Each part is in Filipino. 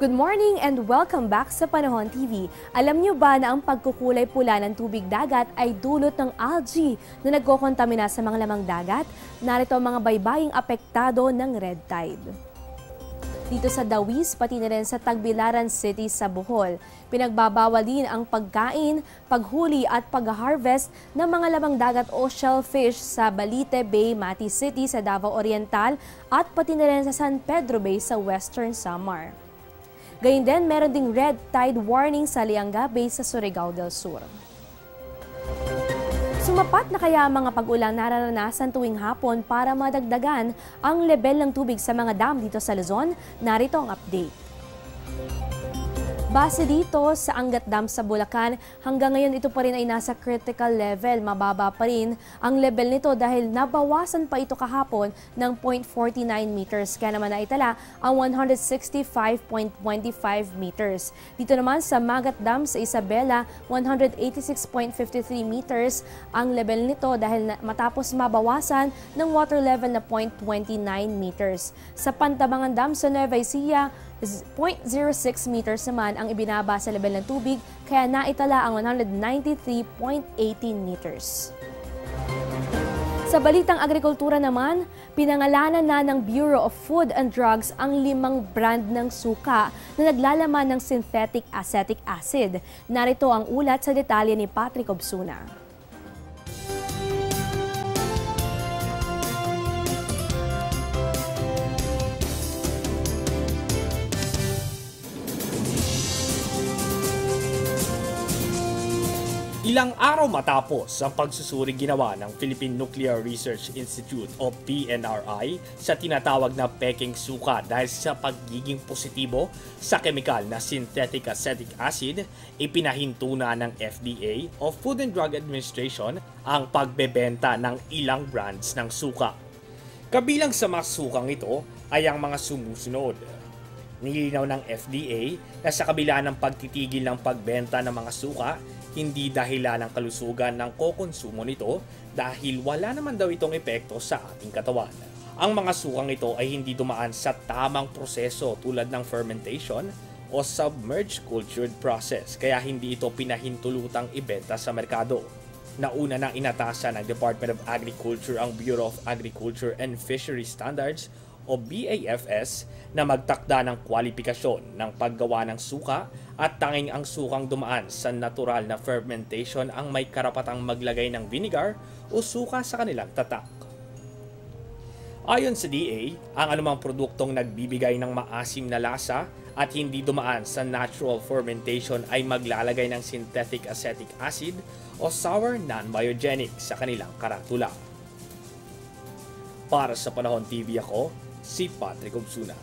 Good morning and welcome back sa Panahon TV. Alam niyo ba na ang pagkukulay pula ng tubig dagat ay dulot ng algae na nagkokontamina sa mga lamang dagat? Narito ang mga baybaying apektado ng red tide. Dito sa Dawis, pati na rin sa Tagbilaran City sa Bohol, pinagbabawal din ang pagkain, paghuli at pag-harvest ng mga lamang dagat o shellfish sa Balite Bay, Mati City sa Davao Oriental at pati na rin sa San Pedro Bay sa Western Samar. Gayun din, meron ding red tide warning sa Lianga Bay sa Surigao del Sur. Sumapat na kaya ang mga pag-ulang nararanasan tuwing hapon para madagdagan ang level ng tubig sa mga dam dito sa Luzon? Narito ang update. Base dito sa Angat Dam sa Bulacan, hanggang ngayon ito pa rin ay nasa critical level. Mababa pa rin ang level nito dahil nabawasan pa ito kahapon ng 0.49 meters. Kaya naman naitala ang 165.25 meters. Dito naman sa Magat Dam sa Isabela, 186.53 meters ang level nito dahil matapos mabawasan ng water level na 0.29 meters. Sa Pantabangan Dam sa Nueva Ecija, 0.06 meters naman ang ibinaba sa level ng tubig, kaya naitala ang 193.18 meters. Sa balitang agrikultura naman, pinangalanan na ng Bureau of Food and Drugs ang 5 brand ng suka na naglalaman ng synthetic acetic acid. Narito ang ulat sa detalye ni Patrick Obsuna. Ilang araw matapos ang pagsusuri ginawa ng Philippine Nuclear Research Institute o PNRI sa tinatawag na peking suka dahil sa pagiging positibo sa kemikal na synthetic acetic acid, ipinahinto na ng FDA o Food and Drug Administration ang pagbebenta ng ilang brands ng suka. Kabilang sa mga sukang ito ay ang mga sumusunod. Nilinaw ng FDA na sa kabila ng pagtitigil ng pagbenta ng mga suka, hindi dahilan ng kalusugan ng kokonsumo nito dahil wala naman daw itong epekto sa ating katawan. Ang mga sukang ito ay hindi dumaan sa tamang proseso tulad ng fermentation o submerged cultured process, kaya hindi ito pinahintulutang ibenta sa merkado. Nauna nang inatasan ng Department of Agriculture ang Bureau of Agriculture and Fisheries Standards o BAFS na magtakda ng kwalipikasyon ng paggawa ng suka at tanging ang sukang dumaan sa natural na fermentation ang may karapatang maglagay ng vinegar o suka sa kanilang tatak. Ayon sa DA, ang anumang produktong nagbibigay ng maasim na lasa at hindi dumaan sa natural fermentation ay maglalagay ng synthetic acetic acid o sour non-biogenic sa kanilang karatula. Para sa Panahon TV ako, si Patrick Obsuna.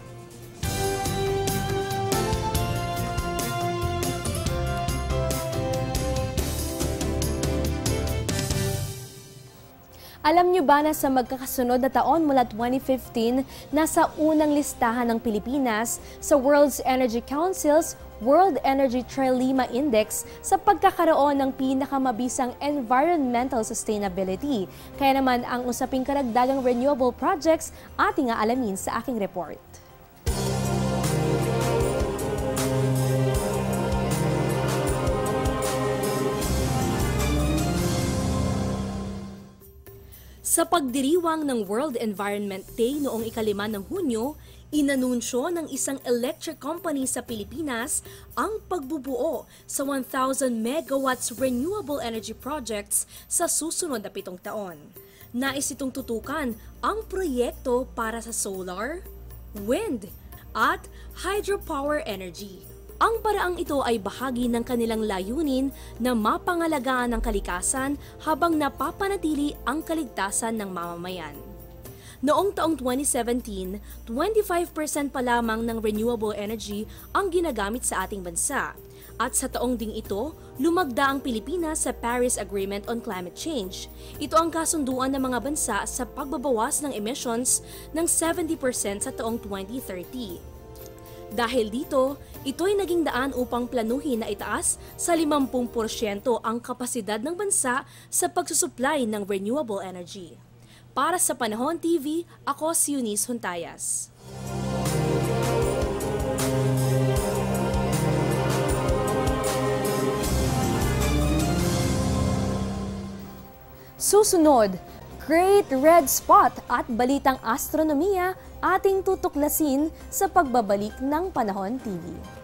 Alam niyo ba na sa magkakasunod na taon mula 2015, nasa unang listahan ng Pilipinas sa World's Energy Council's World Energy Trilema Index sa pagkakaroon ng pinakamabisang environmental sustainability. Kaya naman ang usaping karagdagang renewable projects ating aalamin sa aking report. Sa pagdiriwang ng World Environment Day noong 5 ng Hunyo, inanunsyo ng isang electric company sa Pilipinas ang pagbubuo sa 1,000 megawatts renewable energy projects sa susunod na 7 taon. Nais itong tutukan ang proyekto para sa solar, wind, at hydropower energy. Ang paraang ito ay bahagi ng kanilang layunin na mapangalagaan ang kalikasan habang napapanatili ang kaligtasan ng mamamayan. Noong taong 2017, 25% pa lamang ng renewable energy ang ginagamit sa ating bansa. At sa taong ding ito, lumagda ang Pilipinas sa Paris Agreement on Climate Change. Ito ang kasunduan ng mga bansa sa pagbabawas ng emissions ng 70% sa taong 2030. Dahil dito, ito'y naging daan upang planuhin na itaas sa 50% ang kapasidad ng bansa sa pagsusupply ng renewable energy. Para sa Panahon TV, ako si Eunice Huntayas. Susunod, Great Red Spot at balitang astronomiya ating tutuklasin sa pagbabalik ng Panahon TV.